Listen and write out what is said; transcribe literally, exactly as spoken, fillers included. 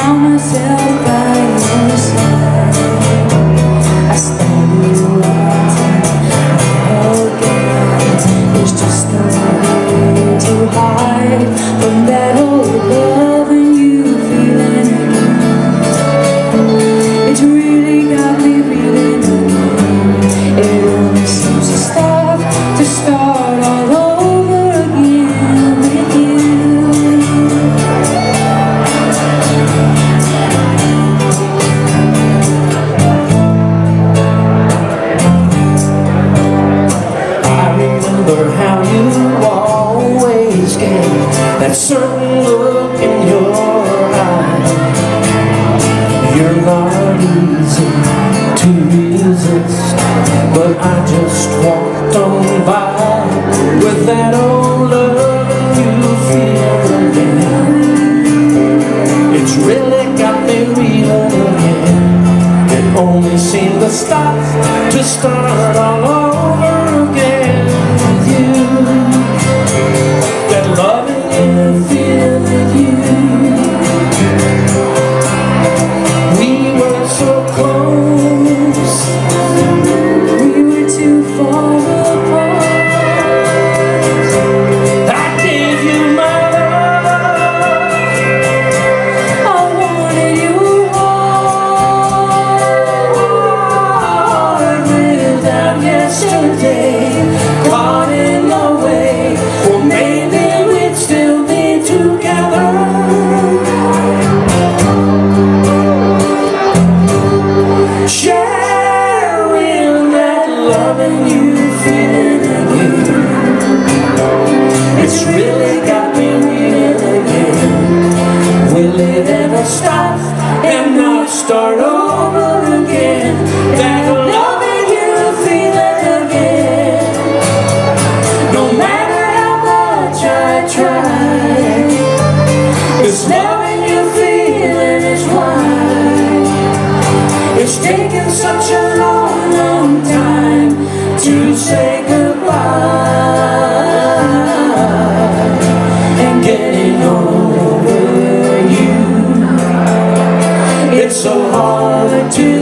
found myself by your side. I started writing again. There's just no way to hide from that old love and you feeling again. It's really got me reeling again. It only seems to stop to start all over again with you. How you always get that certain look in your eye. You're not easy to resist, but I just walked on by with that old love and you feel again. It's really got me reeling again. It only seemed to stop to start all over again. That love and you feeling you. We were so close, We were too far apart. I gave you my love, I wanted you hard. Without yesterday caught in the way, well maybe we'd still be together. Sharing that love and you feeling again. It's really got me reeling again. Will it ever stop and not start over again? That love and you feeling again. No matter how much I try, this love and you feeling is why it's taken such a long, long time to say goodbye. And getting over you, it's so hard to